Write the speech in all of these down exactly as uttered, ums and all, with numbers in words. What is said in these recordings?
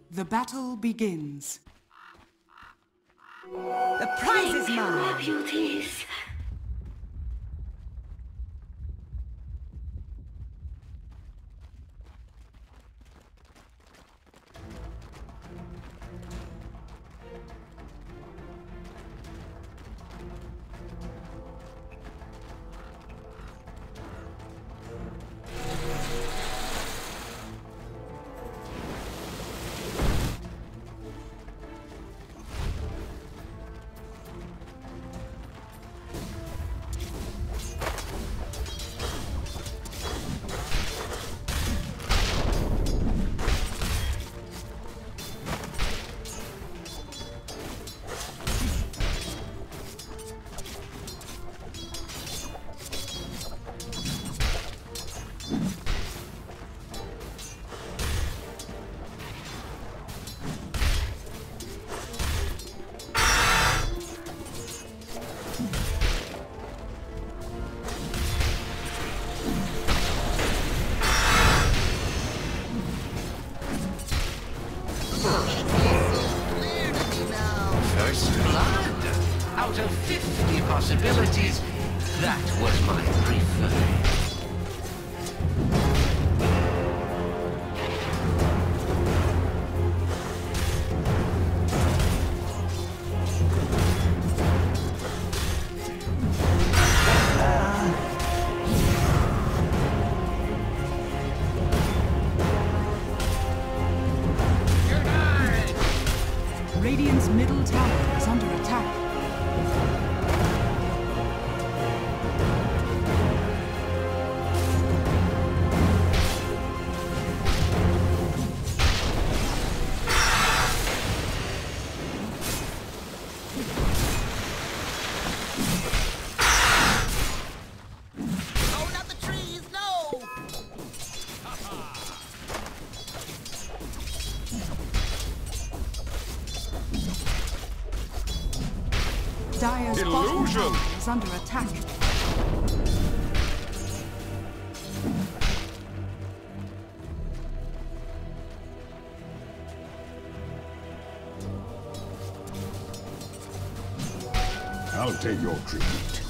The battle begins. The prize is mine! Beauties. First blood. Out of fifty possibilities, that was my preferred. Radiant's middle tower is under attack. Oh, not the trees, no! Dire's bottom tower is under attack. I'll take your tribute.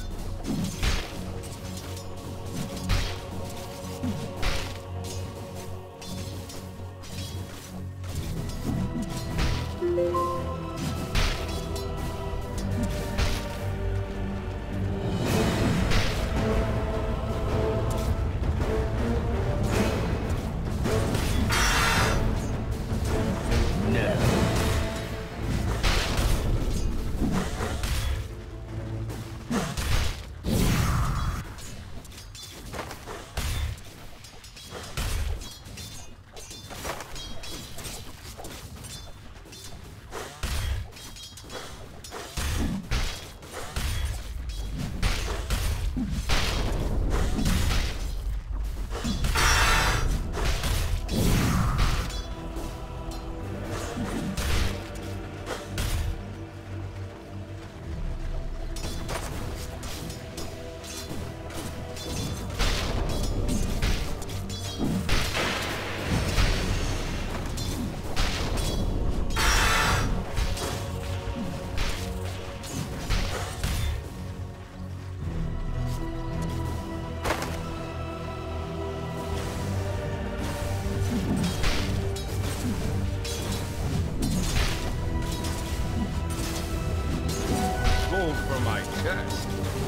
Gold for my chest.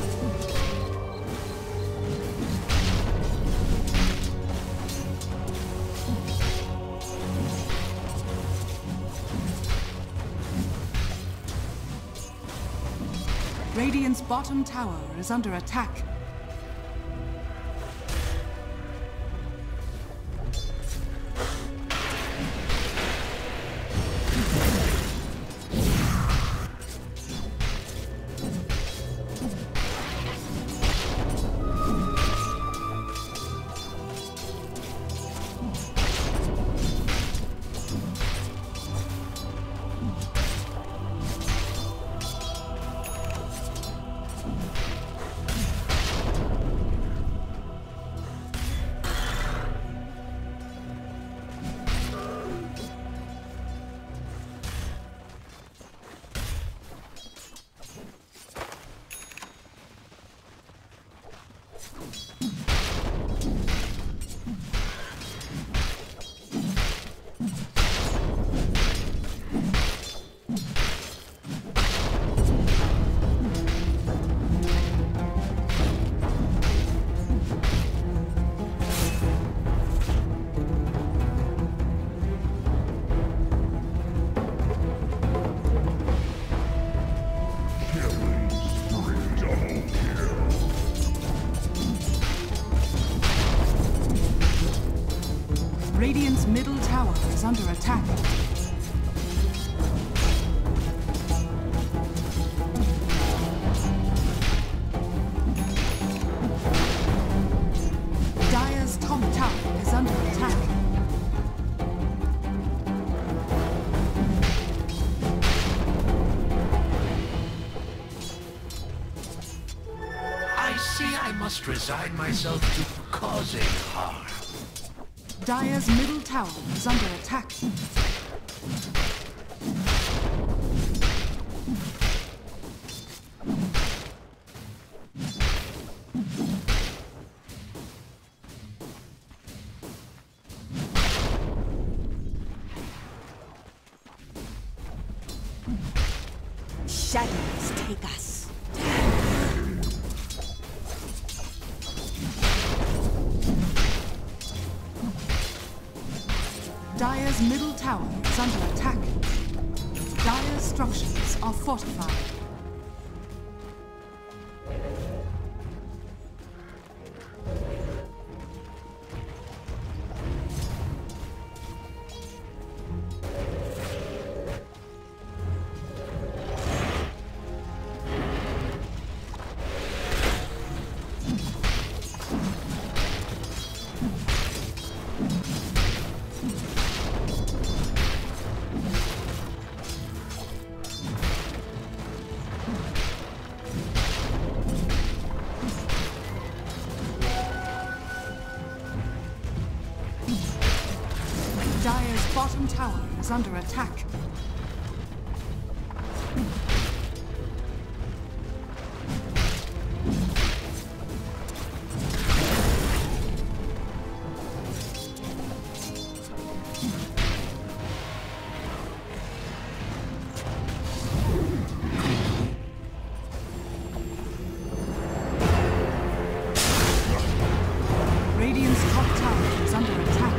Radiant's bottom tower is under attack. Radiant's middle tower is under attack. Dire's top tower is under attack. I see I must resign myself to causing harm. Dire's middle tower is under attack. Shadows take us. Dire's middle tower is under attack. Dire's structures are fortified. Dire's bottom tower is under attack. Radiant's top tower is under attack.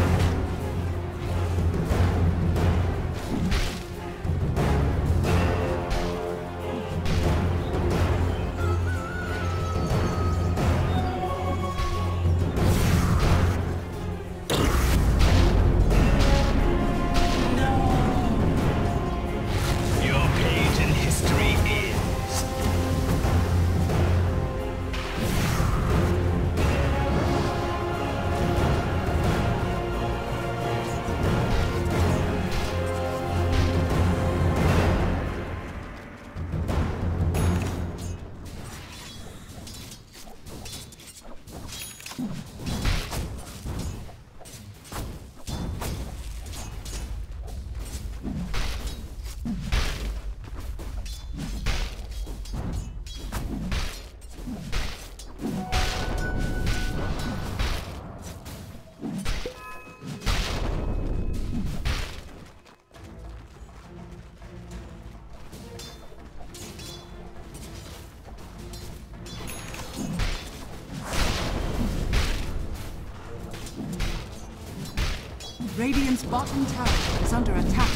Radiant's bottom tower is under attack.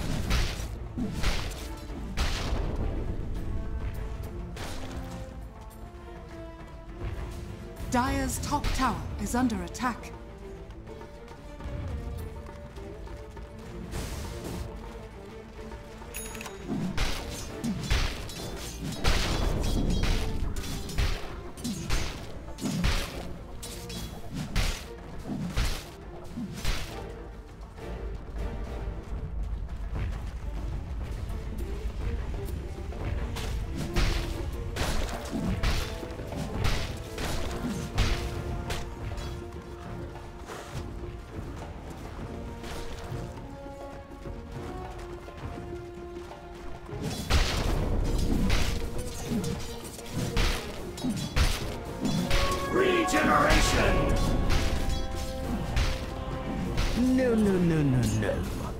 Dire's top tower is under attack. Incineration! No, no, no, no, no.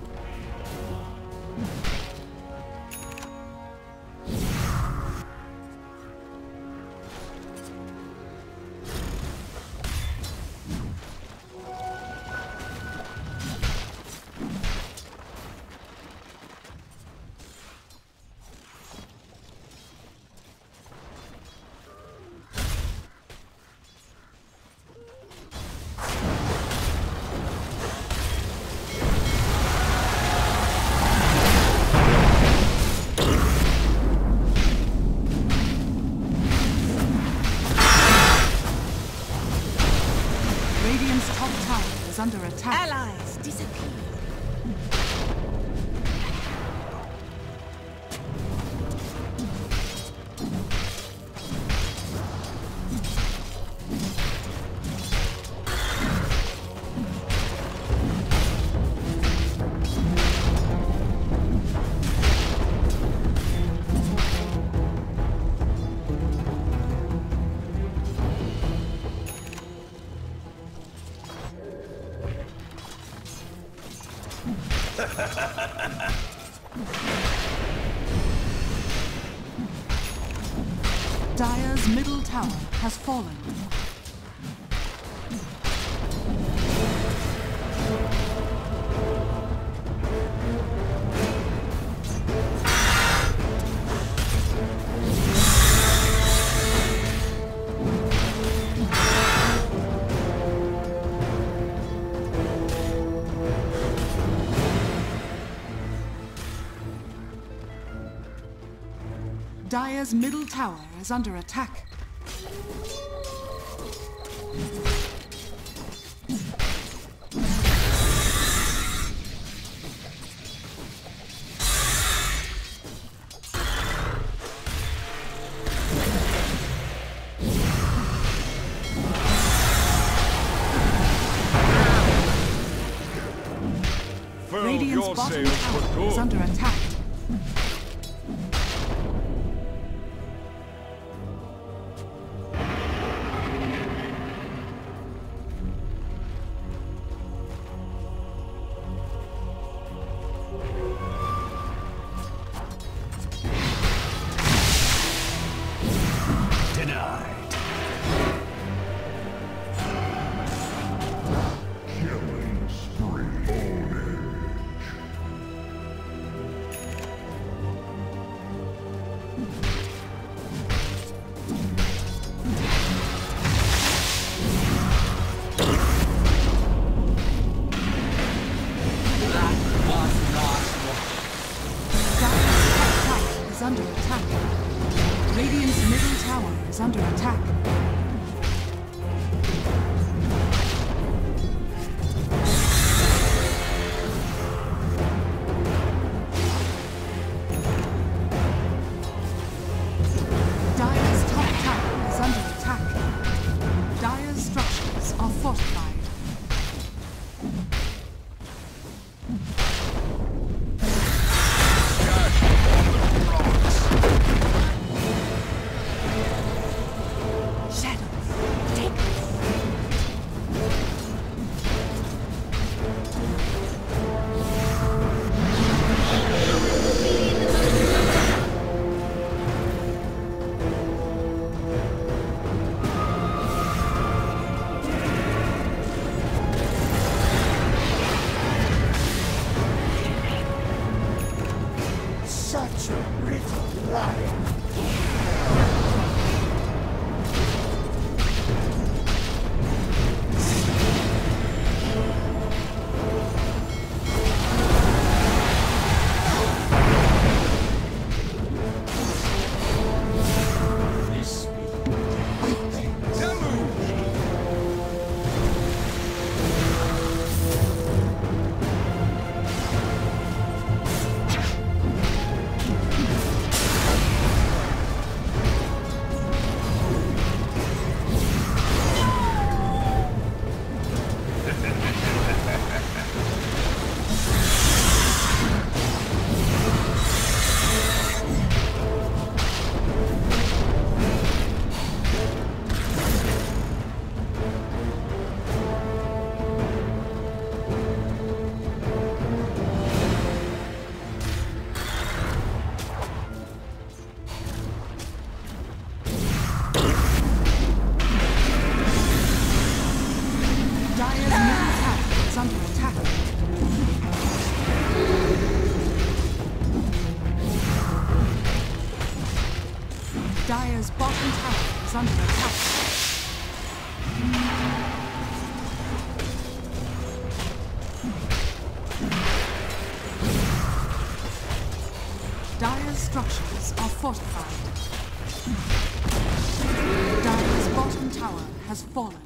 Radiant's top tower is under attack. Allies disappear. Dire's middle tower has fallen. Dire's middle tower is under attack. Fill Radiant's your bottom sails for tower good. is under attack. Denied. Killing spree. Ownage. That was not what. Dire's top tower is under attack. Radiant's middle tower is under attack. Dire's top tower is under attack. Dire's structures are fortified. Shadows, take this. under attack. Dire's structures are fortified. Dire's bottom tower has fallen.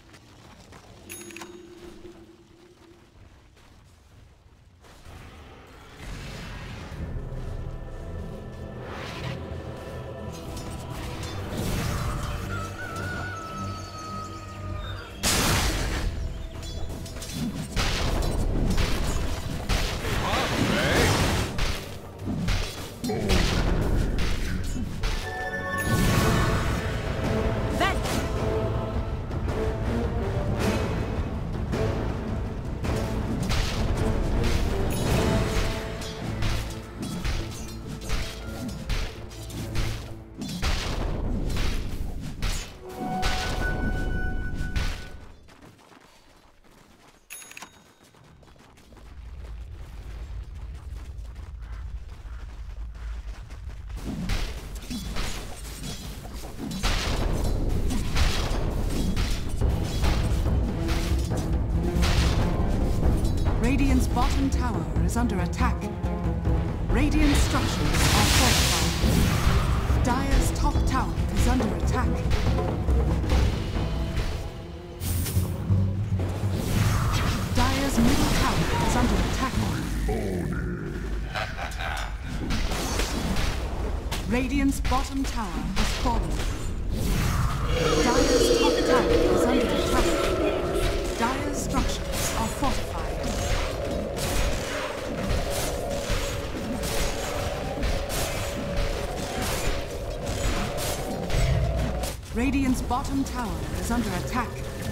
Radiant's bottom tower is under attack. Radiant structures are fortified. Dire's top tower is under attack. Dire's middle tower is under attack. Radiant's bottom tower has fallen. Dire's top tower is under attack. Dire's structures are fortified. Radiant's bottom tower is under attack.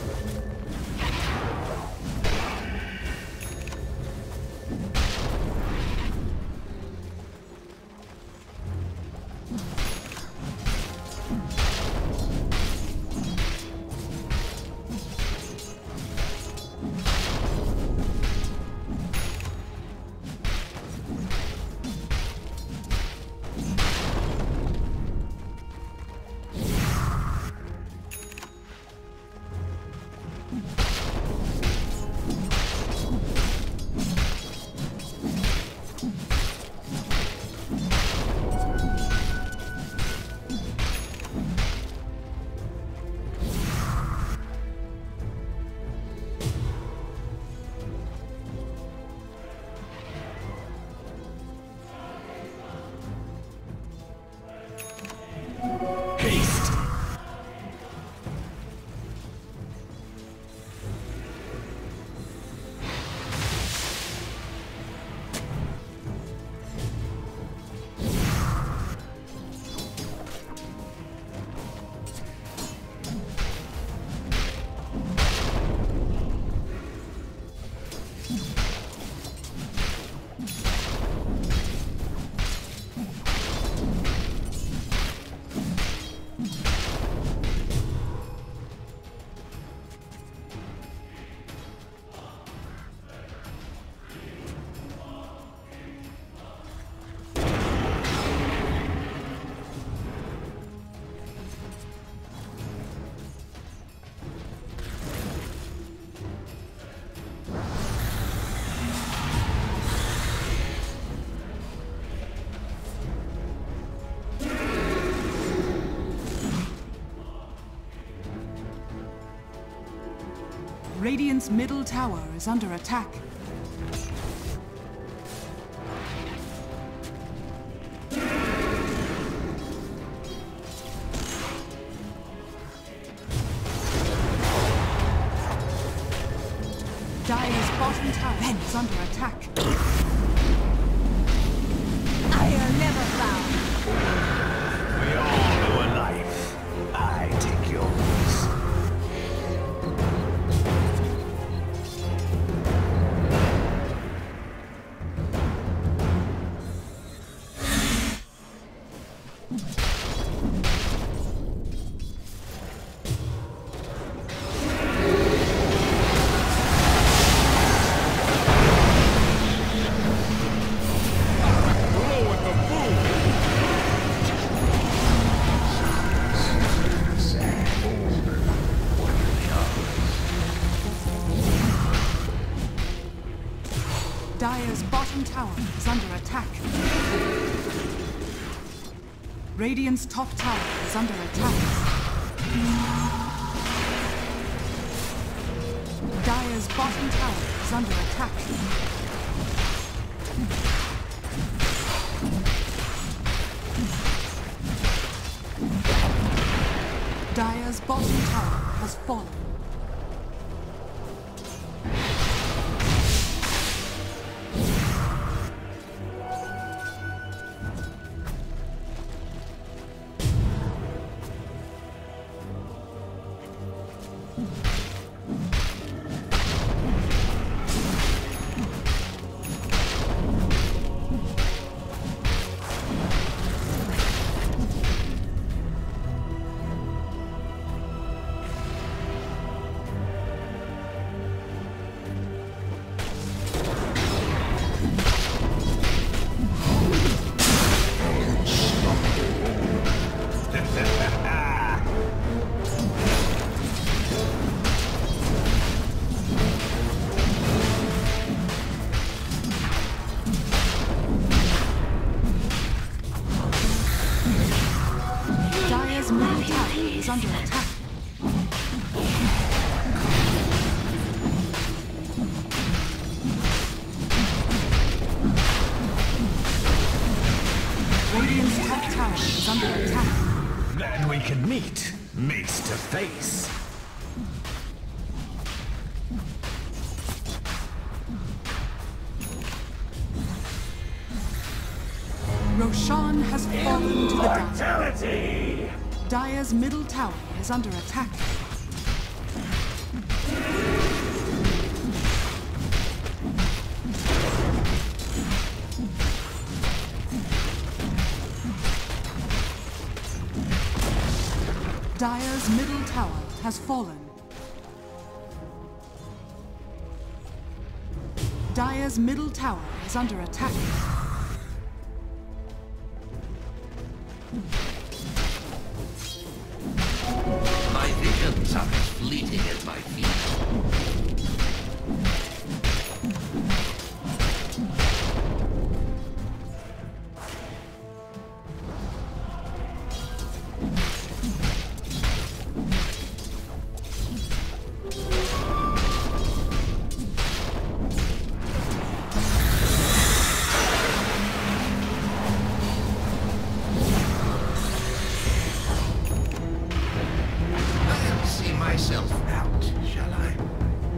Radiant's middle tower is under attack. Dire's bottom tower is under attack. I'll never bow. We all know a life. I take yours. Dire's bottom tower is under attack. Radiant's top tower is under attack. Dire's bottom tower is under attack. Dire's bottom tower has fallen. Is under attack. Radiant's top tower is under attack. Then we can meet, face to face. Roshan has fallen to the dark. Fatality! Dire's middle tower is under attack. Dire's middle tower has fallen. Dire's middle tower is under attack. My visions are as fleeting as my feet. Myself out, shall I?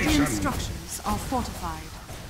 Radiant structures are fortified.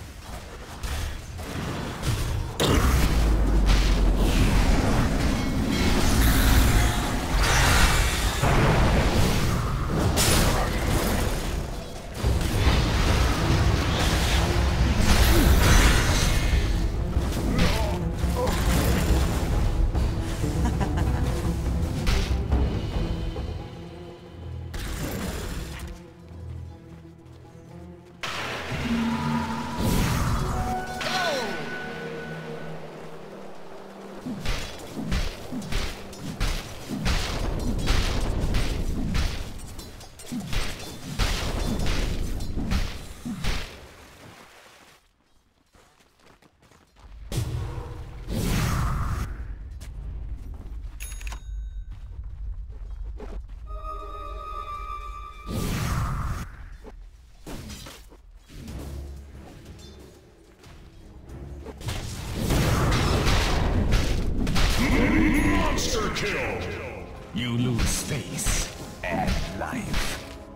Monster kill! You lose space and life.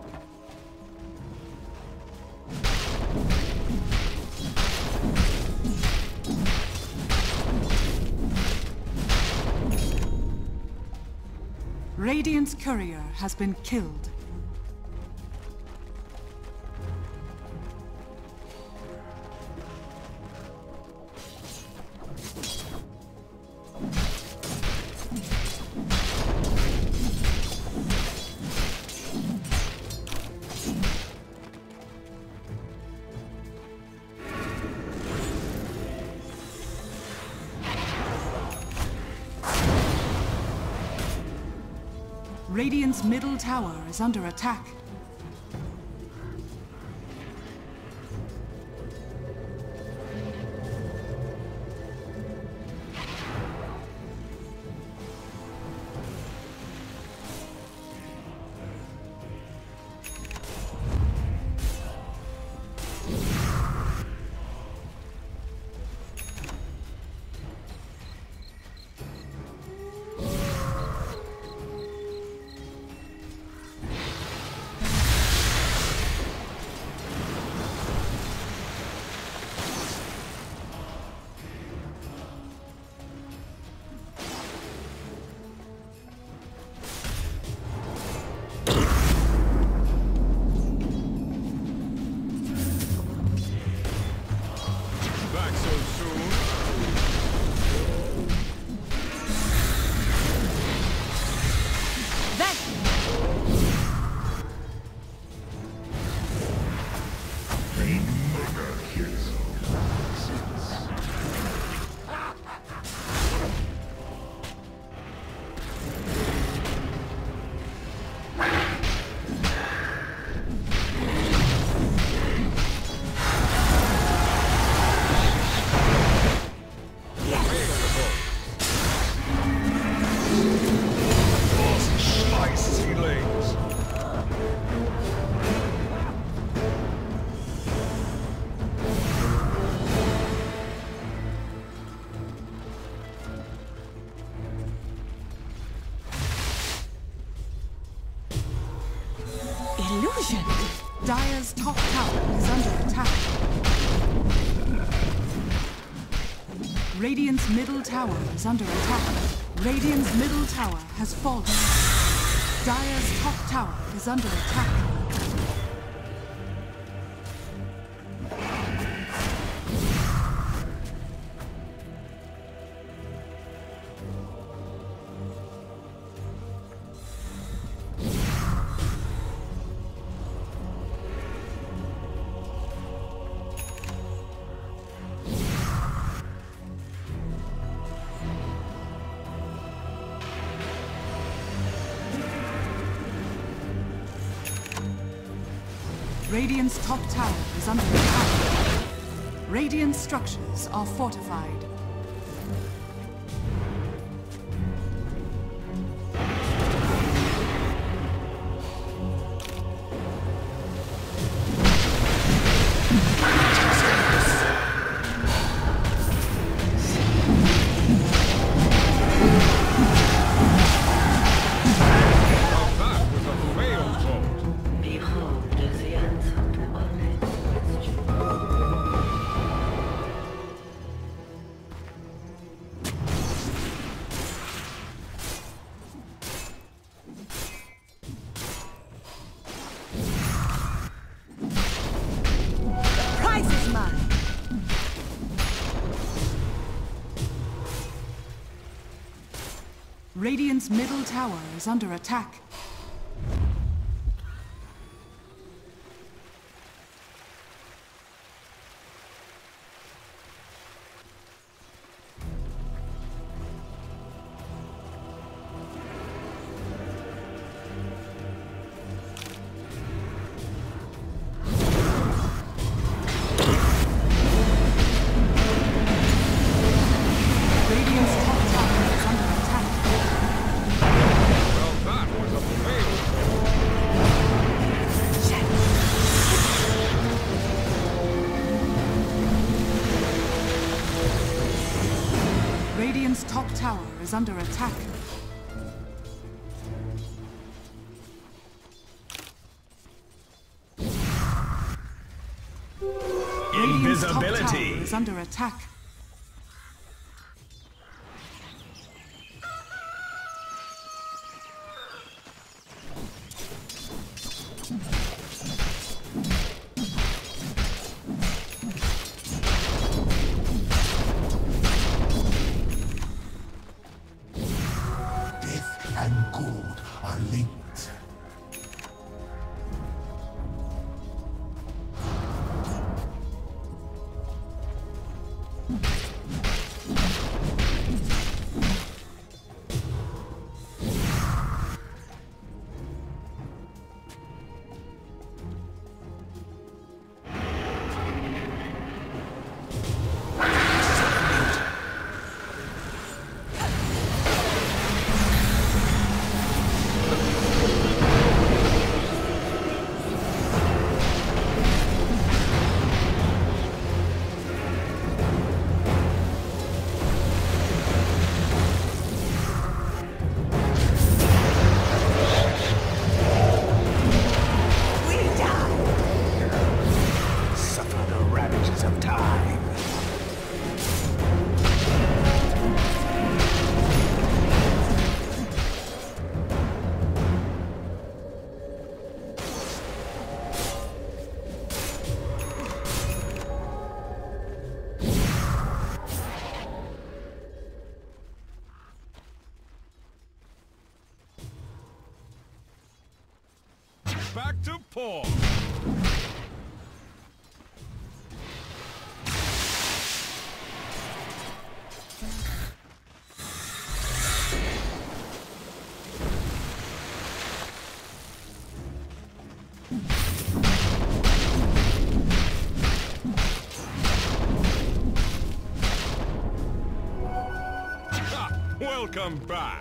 Radiant's courier has been killed. Radiant's middle tower is under attack. Back so soon. Spicy legs! Illusion! Dire's top tower is under attack. Radiant's middle tower is under attack. Radiant's middle tower has fallen. Dire's top tower is under attack. Radiant's top tower is under attack. Radiant structures are fortified. Now that was a failed vote. Behold the answer to all Radiant's middle tower is under attack. Radiant's top tower is under attack. Radiant's top tower is under attack. Back to Paul. Ha! Welcome back.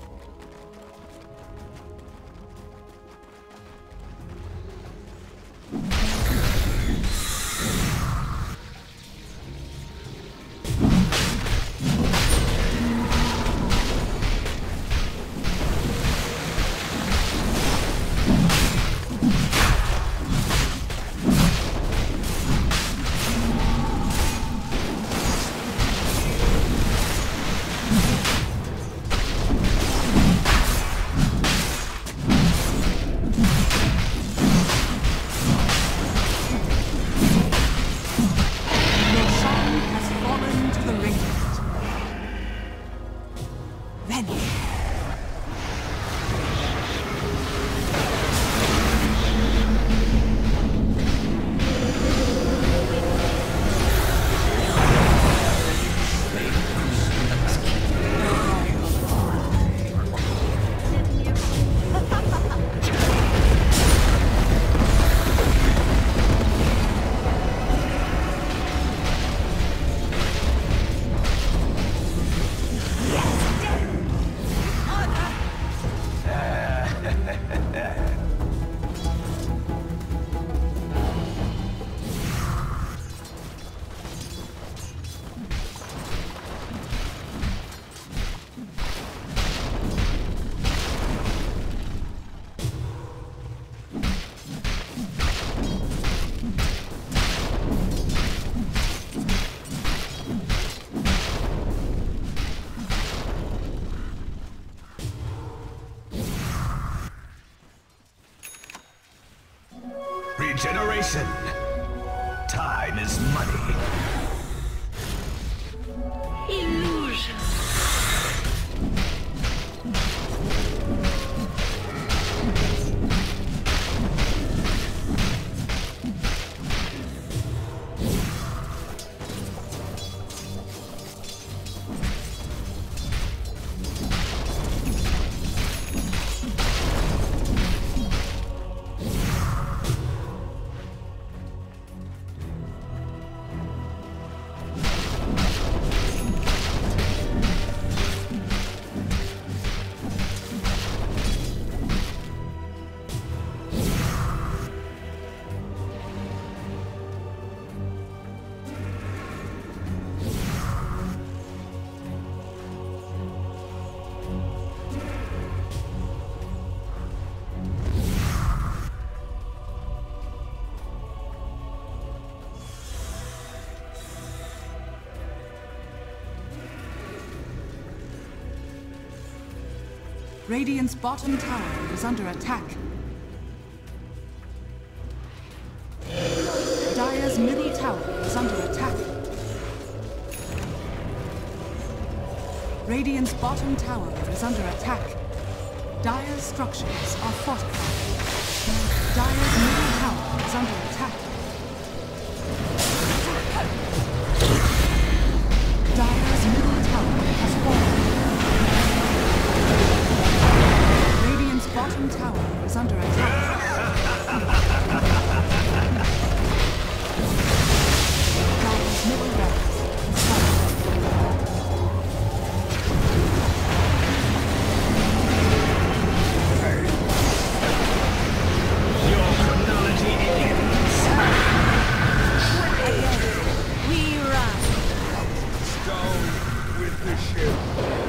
Regeneration. Time is money. Illusion. Radiant's bottom tower is under attack. Dire's middle tower is under attack. Radiant's bottom tower is under attack. Dire's structures are fortified. Dire's middle tower is under attack. Dire's middle tower has fallen. Radiant's bottom tower is under attack. Dire's middle barracks is fallen. We run. Down with the ship.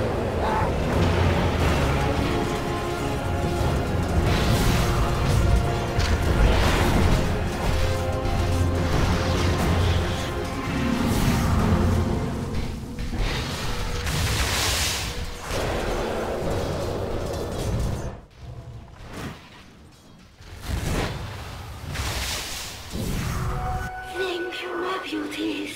Thank you, my beauties.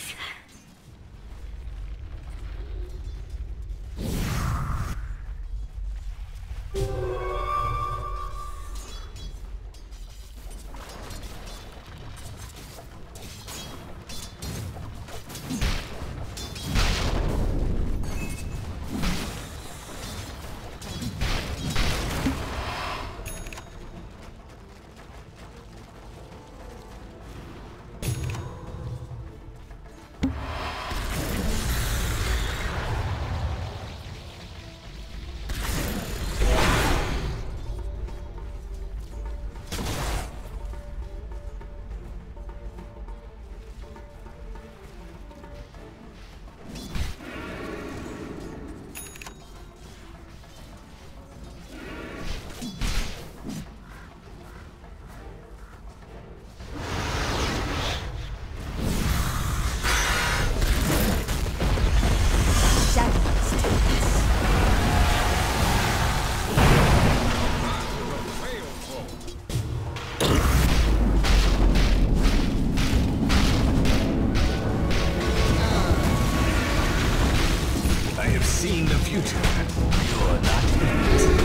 I have seen the future. You're not it.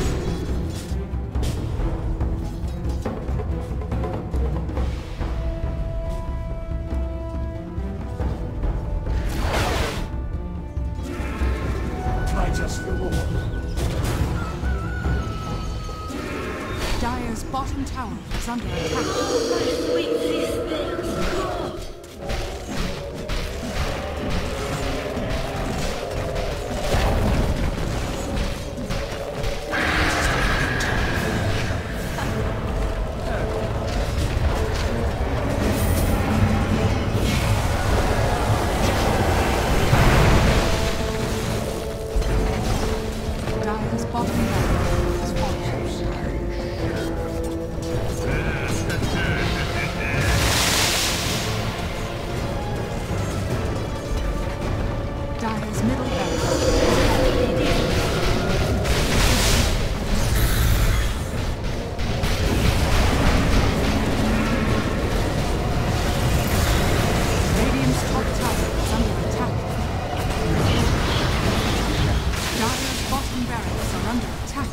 Righteous reward. Dire's bottom tower is under attack. My sweet sisters, go. Dire's bottom tower is fallen. Dire's middle barracks. Radiant's top tower is under attack. Dire's bottom barracks are under attack.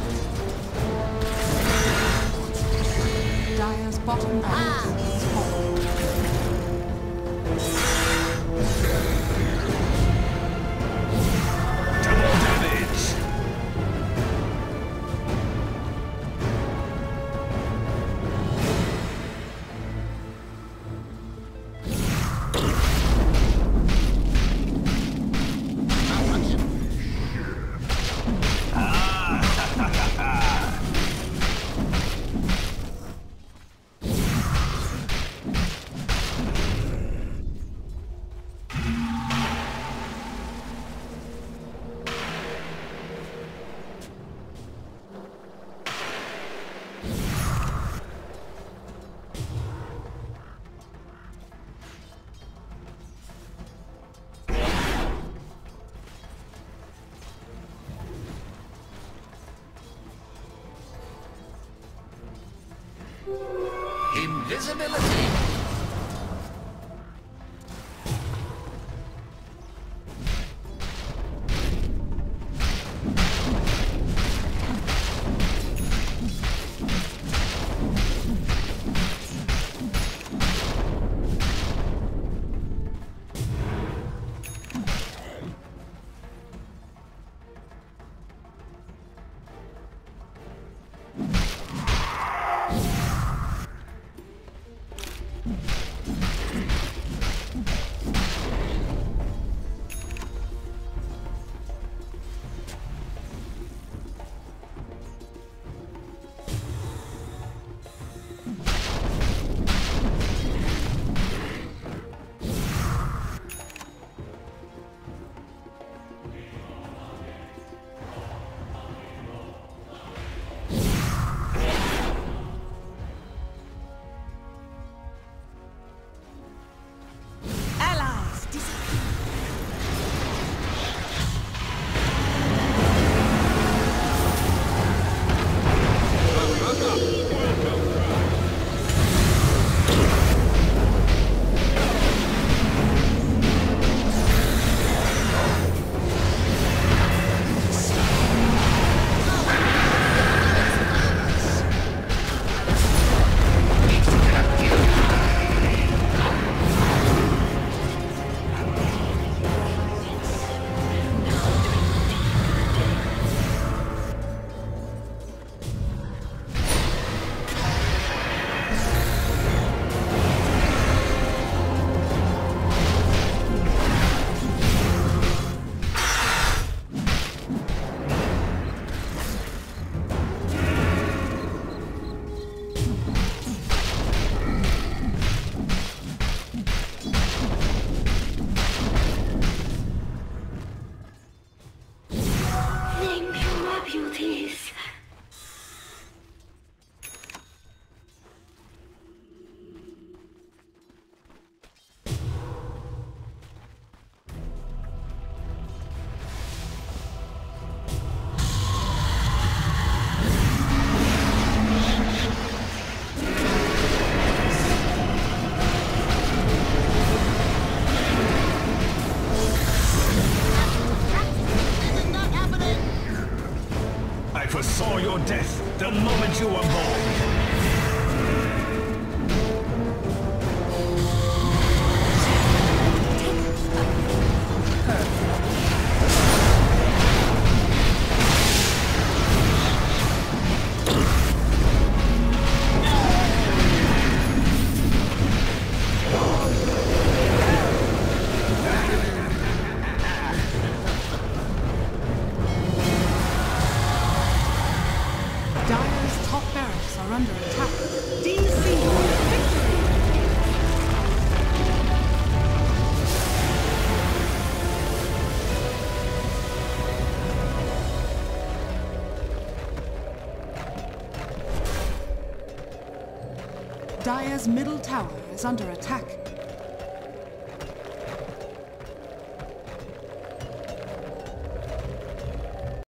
Dire's bottom barracks is fallen. Double damage. Invisibility. Foresaw your death the moment you were born. Dire's top barracks are under attack. D C victory! Dire's middle tower is under attack.